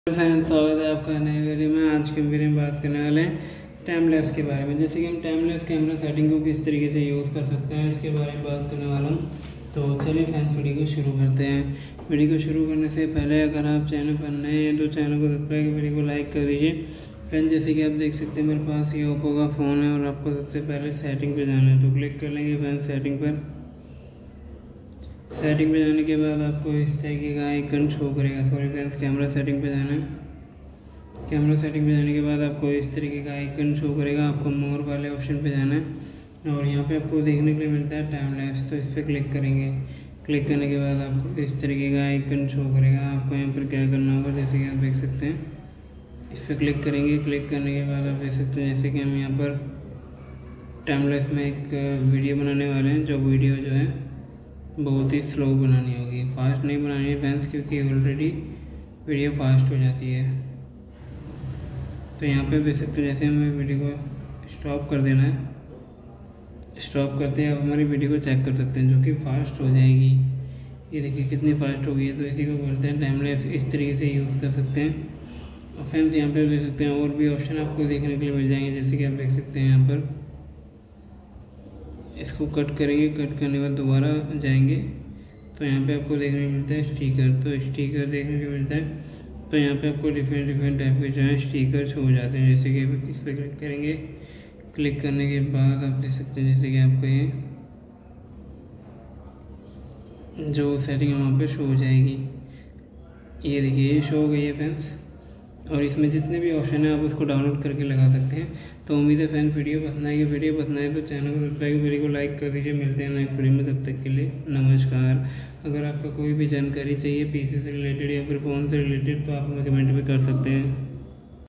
Friends, स्वागत है आपका नए वीडियो में। आज के वीडियो में बात करने वाले हैं टाइम लैप्स के बारे में। जैसे कि हम टाइम लैप्स कैमरा सेटिंग को किस तरीके से यूज़ कर सकते हैं, इसके बारे में बात करने वाला हूँ। तो चलिए फ्रेंड्स, वीडियो को शुरू करते हैं। वीडियो को शुरू करने से पहले अगर आप चैनल पर नए हैं तो चैनल को सब्सक्राइब कर वीडियो को लाइक कर दीजिए। फ्रेंड्स, जैसे कि आप देख सकते हैं मेरे पास ये ओप्पो का फ़ोन है और आपको सबसे पहले सेटिंग पर जाना है। तो क्लिक कर लेंगे फ्रेंड्स सेटिंग पर। सेटिंग पे जाने के बाद आपको इस तरीके का आइकन शो करेगा। सॉरी फ्रेंड्स, कैमरा सेटिंग पे जाना है। कैमरा सेटिंग पे जाने के बाद आपको इस तरीके का आइकन शो करेगा। आपको मोर वाले ऑप्शन पे जाना है और यहाँ पे आपको देखने के लिए मिलता है टाइम लैप्स। तो इस पर क्लिक करेंगे। क्लिक करने के बाद आपको इस तरीके का आइकन शो करेगा। आपको यहाँ पर क्या करना होगा, जैसे कि आप देख सकते हैं, इस पर क्लिक करेंगे। क्लिक करने के बाद आप देख सकते हैं जैसे कि हम यहाँ पर टाइम लैप्स में एक वीडियो बनाने वाले हैं। जो वीडियो जो है बहुत ही स्लो बनानी होगी, फास्ट नहीं बनानी है फ्रेंड्स, क्योंकि ऑलरेडी वीडियो फास्ट हो जाती है। तो यहाँ पे देख सकते हैं जैसे हमें वीडियो को स्टॉप कर देना है। स्टॉप करते हैं आप हमारी वीडियो को चेक कर सकते हैं, जो कि फास्ट हो जाएगी। ये देखिए कितनी फास्ट हो गई है। तो इसी को बोलते हैं टाइम लैप्स। इस तरीके से यूज़ कर सकते हैं। और फ्रेंड्स, यहाँ पे देख सकते हैं और भी ऑप्शन आपको देखने के लिए मिल जाएंगे। जैसे कि आप देख सकते हैं यहाँ पर इसको कट करेंगे। कट करने के बाद दोबारा जाएंगे तो यहाँ पे आपको देखने को मिलता है स्टिकर। तो स्टिकर देखने को मिलता है। तो यहाँ पे आपको डिफरेंट टाइप के जो है स्टिकर्स हो जाते हैं। जैसे कि इस पर क्लिक करेंगे। क्लिक करने के बाद आप देख सकते हैं जैसे कि आपको ये जो सेटिंग है वहाँ पे शो हो जाएगी। ये देखिए ये शो हो गई है फ्रेंड्स। और इसमें जितने भी ऑप्शन है आप उसको डाउनलोड करके लगा सकते हैं। तो उम्मीद है फ्रेंड्स वीडियो पसंद आएगी। वीडियो पसंद आए तो चैनल को सब्सक्राइब, वीडियो को लाइक कर दीजिए। मिलते हैं नेक्स्ट वीडियो में, तब तक के लिए नमस्कार। अगर आपको कोई भी जानकारी चाहिए पीसी से रिलेटेड या फिर फ़ोन से रिलेटेड तो आप हमें कमेंट में कर सकते हैं।